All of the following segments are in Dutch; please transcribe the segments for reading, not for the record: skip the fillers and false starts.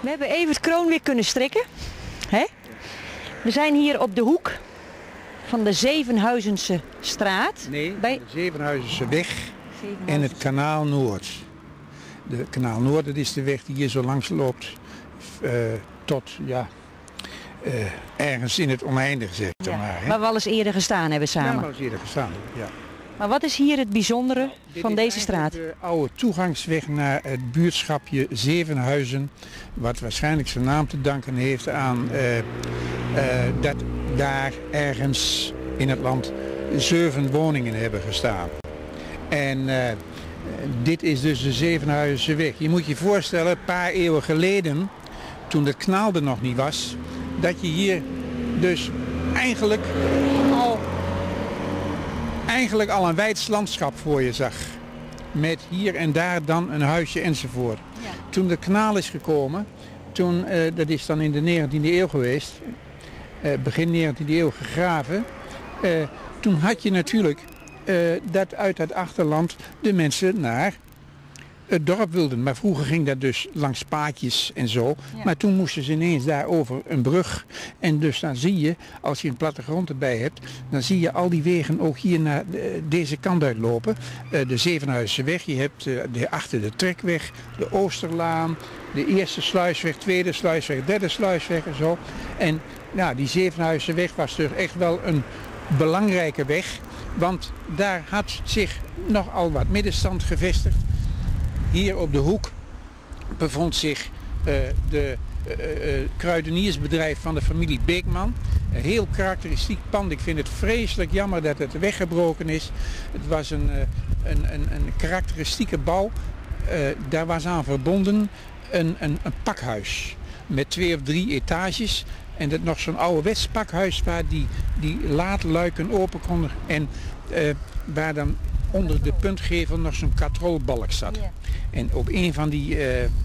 We hebben even het kroon weer kunnen strikken. Hè? We zijn hier op de hoek van de Zevenhuizense straat. Nee, bij de Zevenhuizense weg en het Kanaal Noord. De Kanaal Noord, dat is de weg die hier zo langs loopt tot ergens in het oneindige, zeg ik Ja, maar. Hè? waar we al eens eerder gestaan hebben samen. Ja, maar eens eerder gestaan. Ja. Maar wat is hier het bijzondere van deze straat? Dit is de oude toegangsweg naar het buurtschapje Zevenhuizen. Wat waarschijnlijk zijn naam te danken heeft aan dat daar ergens in het land 7 woningen hebben gestaan. En dit is dus de Zevenhuizense weg. Je moet je voorstellen, een paar eeuwen geleden, toen het kanaal er nog niet was, dat je hier dus eigenlijk al een wijds landschap voor je zag. Met hier en daar dan een huisje enzovoort. Ja. Toen de kanaal is gekomen, dat is dan in de 19e eeuw geweest, begin 19e eeuw gegraven, toen had je natuurlijk dat uit het achterland de mensen naar het dorp wilden. Maar vroeger ging dat dus langs paadjes en zo. Ja. Maar toen moesten ze ineens daar over een brug. En dus dan zie je, als je een plattegrond erbij hebt, dan zie je al die wegen ook hier naar deze kant uitlopen. De Zevenhuizense weg, je hebt achter de Trekweg, de Oosterlaan, de eerste sluisweg, tweede sluisweg, derde sluisweg en zo. En nou, die Zevenhuizense weg was dus echt wel een belangrijke weg. Want daar had zich nogal wat middenstand gevestigd. Hier op de hoek bevond zich de kruideniersbedrijf van de familie Beekman. Een heel karakteristiek pand. Ik vind het vreselijk jammer dat het weggebroken is. Het was een karakteristieke bouw. Daar was aan verbonden een pakhuis met 2 of 3 etages. En dat nog zo'n ouderwets pakhuis waar die laadluiken open konden. En waar dan onder de puntgevel nog zo'n katrolbalk zat. Ja. En op een van die,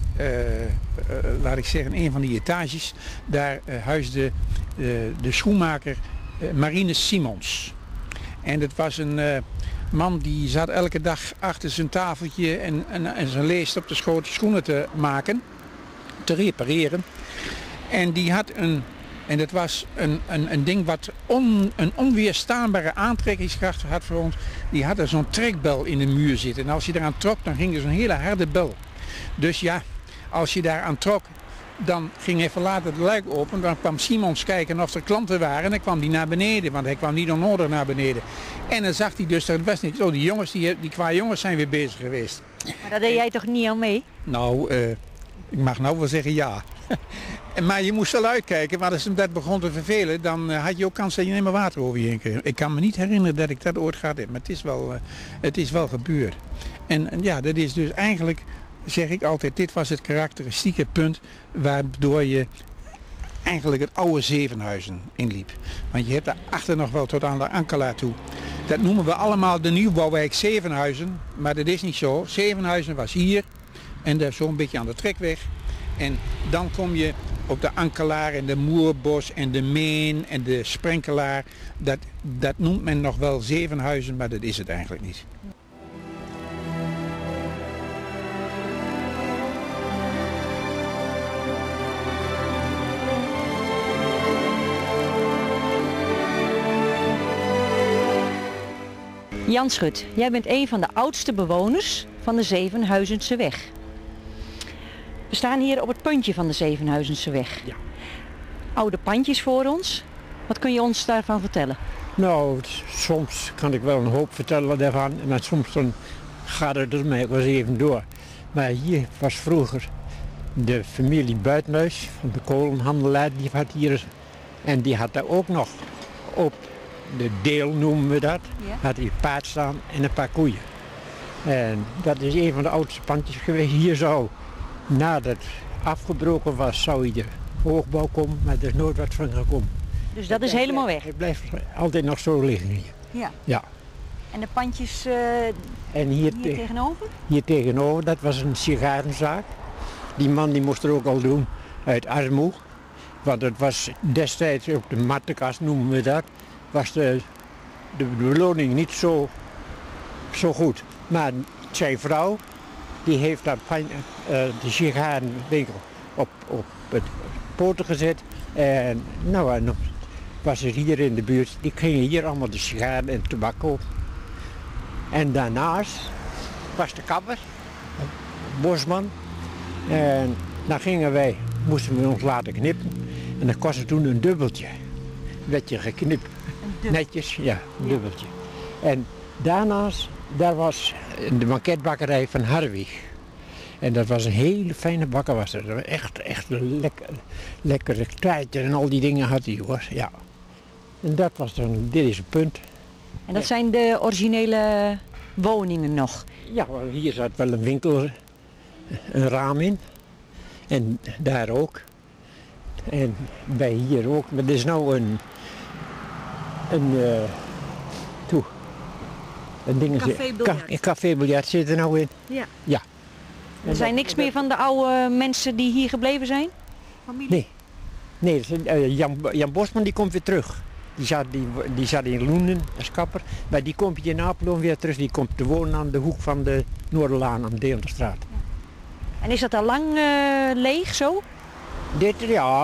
laat ik zeggen, een van die etages, daar huisde de schoenmaker Marinus Simons. En dat was een man die zat elke dag achter zijn tafeltje en zijn leest op de schoot schoenen te maken, te repareren. En die had en dat was een ding wat een onweerstaanbare aantrekkingskracht had voor ons. Die had er zo'n trekbel in de muur zitten. En als je eraan trok, dan ging er zo'n hele harde bel. Dus ja, als je daaraan trok, dan ging even later het luik open. Dan kwam Simons kijken of er klanten waren. En dan kwam die naar beneden, want hij kwam niet onnodig naar beneden. En dan zag hij dus, dat was niet zo, die jongens, die qua jongens zijn weer bezig geweest. Maar daar deed jij toch niet aan mee? Nou, ik mag nou wel zeggen ja. Maar je moest wel uitkijken, maar als hem dat begon te vervelen, dan had je ook kans dat je niet meer water over je heen kreeg. Ik kan me niet herinneren dat ik dat ooit gehad heb, maar het is wel gebeurd. En ja, dat is dus eigenlijk, zeg ik altijd, dit was het karakteristieke punt waardoor je eigenlijk het oude Zevenhuizen inliep. Want je hebt daarachter nog wel tot aan de Ankelaar toe. Dat noemen we allemaal de nieuwbouwwijk Zevenhuizen, maar dat is niet zo. Zevenhuizen was hier en daar zo'n beetje aan de Trekweg. En dan kom je op de Ankelaar en de Moerbos en de Meen en de Sprenkelaar. Dat noemt men nog wel Zevenhuizen, maar dat is het eigenlijk niet. Jan Schut, jij bent een van de oudste bewoners van de Zevenhuizense weg. We staan hier op het puntje van de Zevenhuizense weg. Ja. Oude pandjes voor ons. Wat kun je ons daarvan vertellen? Nou, soms kan ik wel een hoop vertellen daarvan. Maar soms dan gaat het er mij wel eens even door. Maar hier was vroeger de familie Buitenhuis van de kolenhandelaar. Die had hier, en die had daar ook nog op de deel, noemen we dat, had hij een paard staan en een paar koeien. En dat is een van de oudste pandjes geweest. Hier zou, nadat het afgebroken was, zou hier hoogbouw komen, maar er is nooit wat van gekomen. Dus dat is helemaal weg? Het blijft altijd nog zo liggen hier. Ja. Ja. En de pandjes en hier tegenover? Hier tegenover, dat was een sigarenzaak. Die man die moest er ook al doen uit armoede. Want het was destijds op de mattenkast, noemen we dat, was de beloning niet zo goed. Maar zijn vrouw, die heeft daar de sigarenwinkel op het poten gezet. En nou, en dan was er hier in de buurt, die gingen hier allemaal de sigaren en tabak kopen. En daarnaast was de kapper, Bosman. En dan moesten we ons laten knippen. En dat kostte toen een dubbeltje. Werd je geknipt. Netjes, ja, een dubbeltje. En daarnaast, daar was de banketbakkerij van Harwig. En dat was een hele fijne bakker was er. Echt een lekkere krijtje en al die dingen had hij hoor. Ja. En dat was dan deze punt. En dat zijn de originele woningen nog? Ja, hier zat wel een winkel, een raam in. En daar ook. En bij hier ook. Maar er is nou een café-biljart zit er nou in. Ja. Ja. Er zijn niks meer van de oude mensen die hier gebleven zijn? Familie? Nee, Jan Bosman die komt weer terug. Die zat in Loenen als kapper. Maar die komt hier in Apeldoorn weer terug. Die komt te wonen aan de hoek van de Noorderlaan aan de Deelderstraat. Ja. En is dat al lang leeg zo? Dat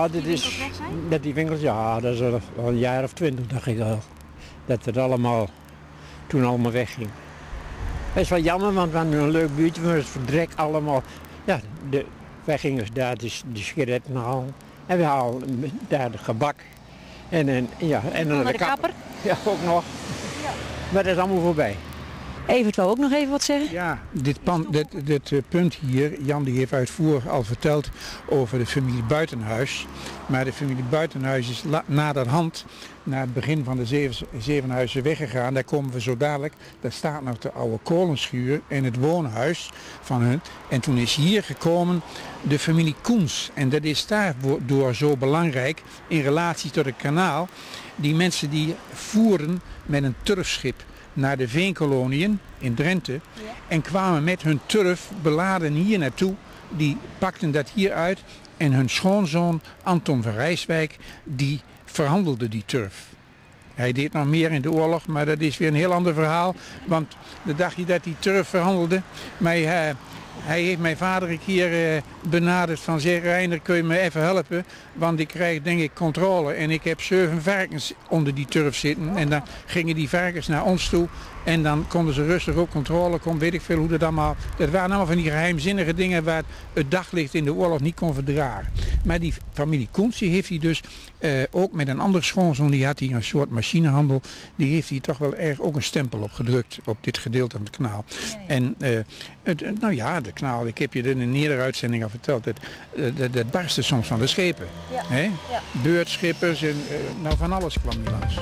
die winkels, ja, dat is al een jaar of 20 dacht ik al. Dat het toen allemaal wegging. Dat is wel jammer, want we hadden een leuk buurtje, maar het verdrek allemaal. Ja, wij gingen daar de sigaretten halen. En we haalden daar de gebak. En dan de kapper. Ja, ook nog. Ja. Maar dat is allemaal voorbij. Evert wou ook nog even wat zeggen? Ja, dit punt hier, Jan die heeft uitvoerig al verteld over de familie Buitenhuis. Maar de familie Buitenhuis is naderhand naar het begin van de Zevenhuizen weggegaan. Daar komen we zo dadelijk. Daar staat nog de oude kolenschuur en het woonhuis van hun. En toen is hier gekomen de familie Koens. En dat is daardoor zo belangrijk in relatie tot het kanaal. Die mensen die voeren met een turfschip naar de veenkoloniën in Drenthe en kwamen met hun turf beladen hier naartoe. Die pakten dat hier uit en hun schoonzoon Anton van Rijswijk die verhandelde die turf. Hij deed nog meer in de oorlog, maar dat is weer een heel ander verhaal. Want de dag dat hij turf verhandelde, maar hij heeft mijn vader een keer benaderd van zeg Reiner, kun je me even helpen? Want ik krijg denk ik controle en ik heb 7 varkens onder die turf zitten. En dan gingen die varkens naar ons toe en dan konden ze rustig op controle komen, weet ik veel hoe dat allemaal. Dat waren allemaal van die geheimzinnige dingen waar het daglicht in de oorlog niet kon verdragen. Maar die familie Koens, die heeft hij dus ook met een andere schoonzoon, die had hij een soort machinehandel, die heeft hij toch wel erg ook een stempel op gedrukt op dit gedeelte van het kanaal. Ja. En nou ja, de kanaal, ik heb je in een eerdere uitzending al verteld, dat barstte soms van de schepen. Ja. Hè? Ja. Beurtschippers en nou van alles kwam hier langs.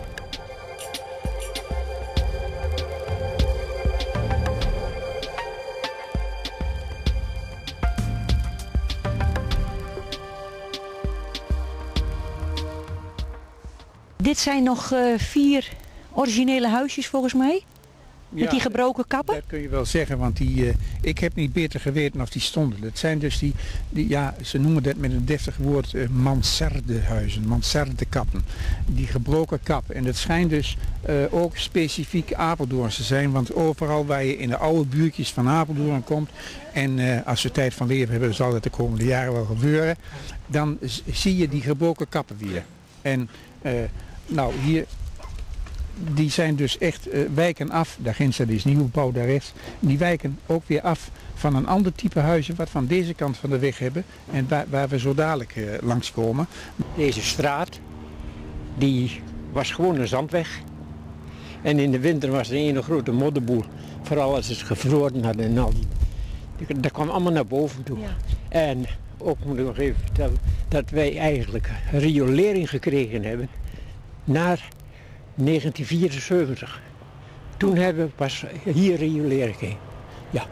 Dit zijn nog 4 originele huisjes volgens mij. Met die gebroken kappen? Dat kun je wel zeggen, want ik heb niet beter geweten of die stonden. Dat zijn dus die ja, ze noemen dat met een deftig woord mansardehuizen, mansardekappen. Die gebroken kappen. En dat schijnt dus ook specifiek Apeldoorns te zijn, want overal waar je in de oude buurtjes van Apeldoorn komt, en als we tijd van leven hebben, zal dat de komende jaren wel gebeuren, dan zie je die gebroken kappen weer. En nou, hier, die zijn dus echt wijken af, daar ginds is nieuwbouw, daar rechts. Die wijken ook weer af van een ander type huizen wat van deze kant van de weg hebben en waar we zo dadelijk langskomen. Deze straat, die was gewoon een zandweg. En in de winter was er een grote modderboel. Vooral als het gevroren had en al die. Dat kwam allemaal naar boven toe. Ja. En ook moet ik nog even vertellen dat wij eigenlijk riolering gekregen hebben naar 1974. Toen hebben we pas hier rioleren gekregen. Ja.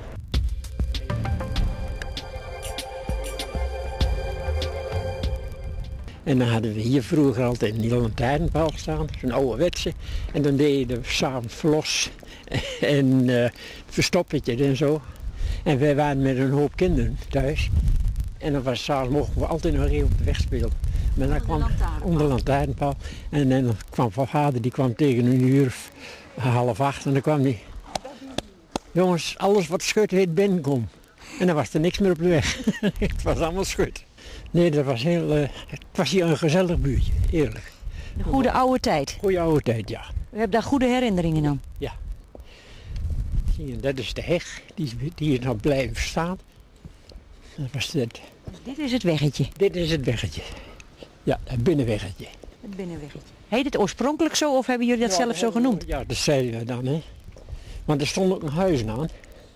En dan hadden we hier vroeger altijd die lantaarnpaal staan, zo'n ouderwetse. En dan deden we samen vlos en verstoppertje en zo. En wij waren met een hoop kinderen thuis. En dan was 's avonds mochten we altijd nog even op de weg spelen. Maar dan kwam onder lantaarnpaal. En dan kwam van vader, die kwam tegen 7:30 en dan kwam hij. Jongens, alles wat schut heet binnenkom. En dan was er niks meer op de weg. Het was allemaal schut. Nee, dat was het was hier een gezellig buurtje, eerlijk. De goede oude tijd. Goeie oude tijd, ja. U hebt daar goede herinneringen aan. Ja. Zie je, dat is de heg, die is nog blijven staan. Dat was het. Dit is het weggetje. Dit is het weggetje. Ja, het binnenweggetje. Het binnenweggetje. Heet het oorspronkelijk zo of hebben jullie dat zelf zo genoemd? Ja, dat zeiden we dan, hè. Want er stond ook een huis aan.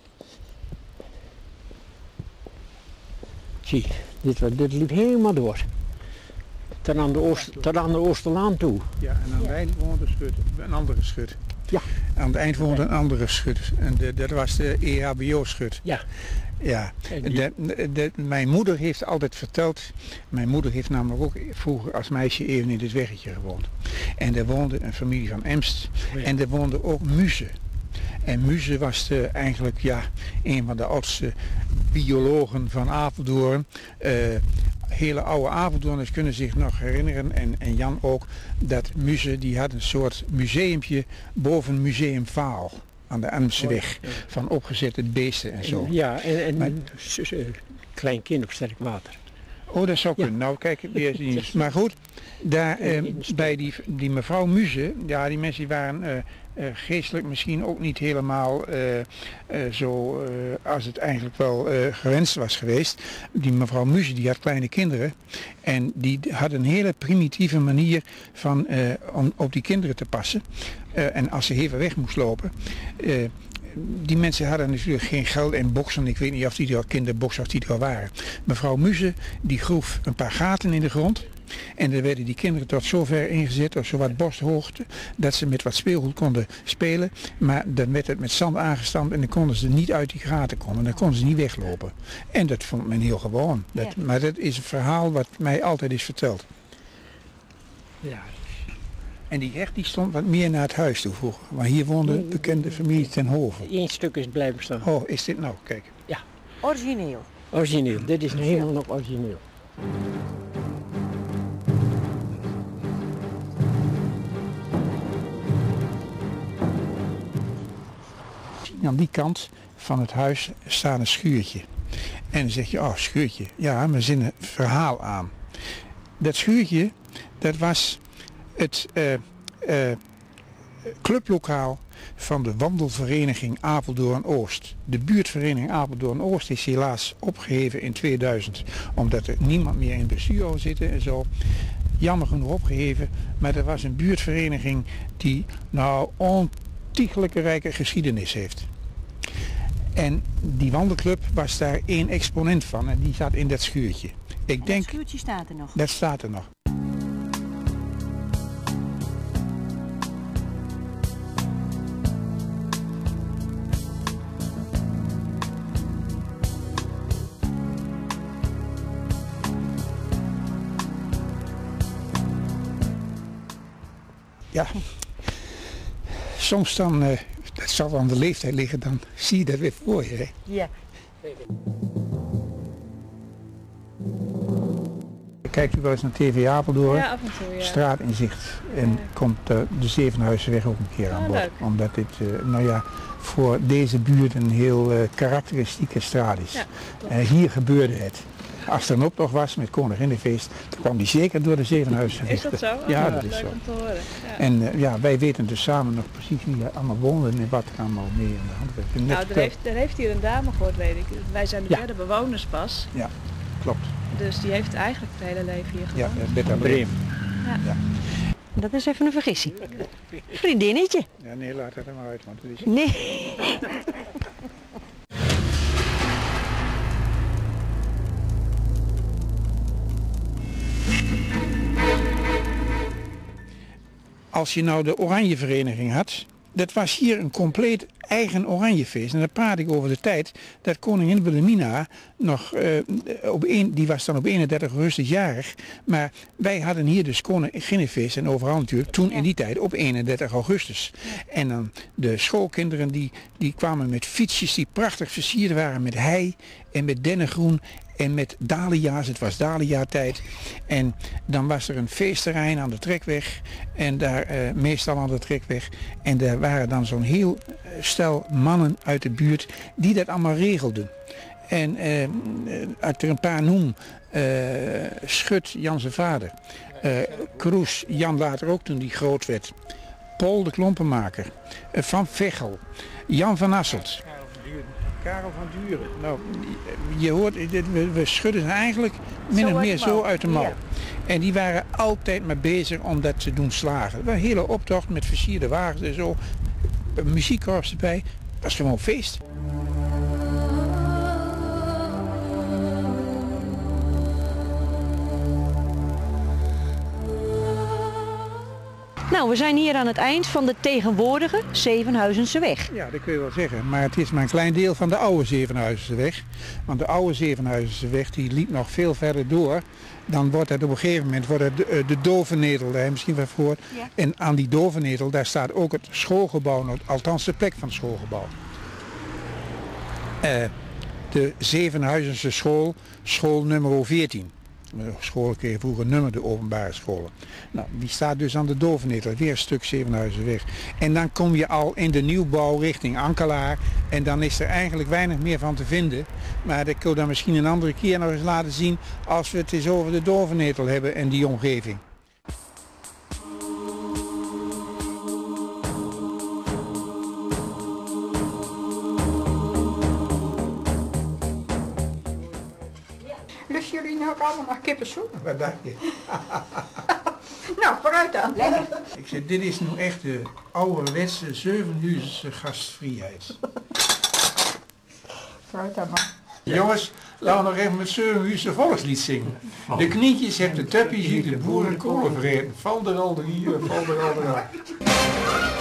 Zie, dit liep helemaal door. Tot aan de Oosterlaan toe. Ja, en aan het eind woonde een andere schut. Ja. Aan het eind woonde een andere schut. En dat was de EHBO-schut. Ja. Ja. Mijn moeder heeft altijd verteld, mijn moeder heeft namelijk ook vroeger als meisje even in dit weggetje gewoond. En daar woonde een familie van Emst. Oh ja. En er woonde ook Muze. En Muze was eigenlijk een van de oudste biologen van Apeldoorn. Hele oude Apeldoorners kunnen zich nog herinneren, en Jan ook, dat Muze die had een soort museumpje boven Museum Vaal aan de Emseweg, van opgezette beesten en zo. Ja, en klein kind op sterk water. Oh, dat zou kunnen. Nou, kijk, maar goed, daar bij die mevrouw Muze, ja, die mensen die waren geestelijk misschien ook niet helemaal zo als het eigenlijk wel gewenst was geweest. Die mevrouw Muze die had kleine kinderen en die had een hele primitieve manier van om op die kinderen te passen. En als ze even weg moest lopen, die mensen hadden natuurlijk geen geld en boksen. Ik weet niet of die al kinderboksen of die er al waren. Mevrouw Muze die groef een paar gaten in de grond. En dan werden die kinderen tot zover ingezet, of zo wat borsthoogte, dat ze met wat speelgoed konden spelen. Maar dan werd het met zand aangestampt en dan konden ze niet uit die gaten komen. Dan konden ze niet weglopen. En dat vond men heel gewoon. Maar dat is een verhaal wat mij altijd is verteld. Ja. En die heg die stond wat meer naar het huis toe vroeger. Maar hier woonde een bekende familie ten Hove. Eén stuk is blijven staan. Oh, is dit nou? Kijk. Ja. Origineel. Origineel. Dit is helemaal nog origineel. Aan die kant van het huis staat een schuurtje. En dan zeg je, oh, schuurtje. Ja, we zinnen een verhaal aan. Dat schuurtje, dat was het clublokaal van de wandelvereniging Apeldoorn-Oost. De buurtvereniging Apeldoorn-Oost is helaas opgeheven in 2000. Omdat er niemand meer in het bestuur zou zitten en zo. Jammer genoeg opgeheven. Maar er was een buurtvereniging die nou ontiegelijke rijke geschiedenis heeft. En die wandelclub was daar één exponent van en die zat in dat schuurtje. Ik denk, dat schuurtje staat er nog. Dat staat er nog. Ja, soms dan, dat zal aan de leeftijd liggen, dan zie je dat weer voor je. Hè? Ja. Kijkt u wel eens naar TV Apeldoorn? Ja, af en toe, ja. Straatinzicht. En komt de Zevenhuizenweg ook een keer aan bod. Leuk. Omdat dit, voor deze buurt een heel karakteristieke straat is. Ja, hier gebeurde het. Als er een optocht was met Koninginnenfeest, dan kwam die zeker door de Zevenhuizenweg. Is dat zo? Ja, Oh, dat is leuk zo. om te horen. Ja. En wij weten dus samen nog precies wie er allemaal woonden en wat er allemaal mee in de hand werd. En net Nou, er heeft hier een dame gehoord, weet ik. Wij zijn de derde bewoners pas. Ja, klopt. Dus die heeft eigenlijk het hele leven hier Ja, gewoond. Betta Breem. Ja. Dat is even een vergissing. Vriendinnetje. Ja, nee, laat het er maar uit, want het is... Nee. Als je nou de Oranjevereniging had, dat was hier een compleet eigen Oranjefeest. En dan praat ik over de tijd dat koningin Wilhelmina nog, die was dan op 31 augustus jarig. Maar wij hadden hier dus Koninginnenfeest en overal natuurlijk, toen in die tijd op 31 augustus. En dan de schoolkinderen die kwamen met fietsjes die prachtig versierd waren met hei en met dennengroen. En met dahlia's, het was dahlia-tijd. En dan was er een feestterrein aan de Trekweg. En daar meestal aan de Trekweg. En daar waren dan zo'n heel stel mannen uit de buurt die dat allemaal regelden. En als ik er een paar noem, Schut, Jan zijn vader. Kroes, Jan later ook toen die groot werd. Paul de klompenmaker. Van Vechel. Jan van Asselt. Karel van Duren. Nou, je hoort, we schudden ze eigenlijk min of meer zo uit de mouw. Ja. En die waren altijd maar bezig om dat te doen slagen. Het was een hele optocht met versierde wagens en zo. Muziekkorps erbij. Dat was gewoon feest. Nou, we zijn hier aan het eind van de tegenwoordige Zevenhuizense weg. Ja, dat kun je wel zeggen. Maar het is maar een klein deel van de oude Zevenhuizense weg. Want de oude Zevenhuizense weg die liep nog veel verder door. Dan wordt het op een gegeven moment de Dovenetel, daar heb je misschien wel voor. Ja. En aan die Dovenetel, daar staat ook het schoolgebouw, althans de plek van het schoolgebouw. De Zevenhuizense school, school nummer 14. De scholen kregen vroeger nummer, de openbare scholen. Nou, die staat dus aan de Dovenetel, weer een stuk Zevenhuizenweg. En dan kom je al in de nieuwbouw richting Ankelaar. En dan is er eigenlijk weinig meer van te vinden. Maar dat kun je dan misschien een andere keer nog eens laten zien als we het eens over de Dovenetel hebben en die omgeving. Lust jullie nou ook allemaal naar kippensoep? Wat dacht je? Nou, vooruit dan. Lekker. Ik zeg, dit is nu echt de ouderwetse Zevenhuizense gastvrijheid. Vooruit dan maar. Jongens, laten we nog even met Zevenhuizense volkslied zingen. De knietjes hebt de tuppies, de boeren kolen vreten. Val er al drie, val er al drie.